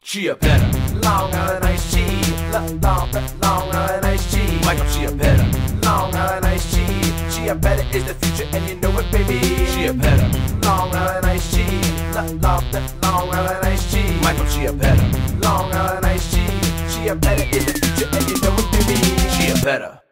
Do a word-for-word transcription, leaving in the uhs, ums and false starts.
Chiappetta, Long Island iced tea. Long, long, Long Island iced tea. Michael Chiappetta, Long Island iced tea. Chiappetta is the future and you know it, baby. Chiappetta, Long Island iced tea. Long, long, Long Island iced tea. Michael Chiappetta, Long Island iced tea. Chiappetta is the future and you know it, baby. Chiappetta.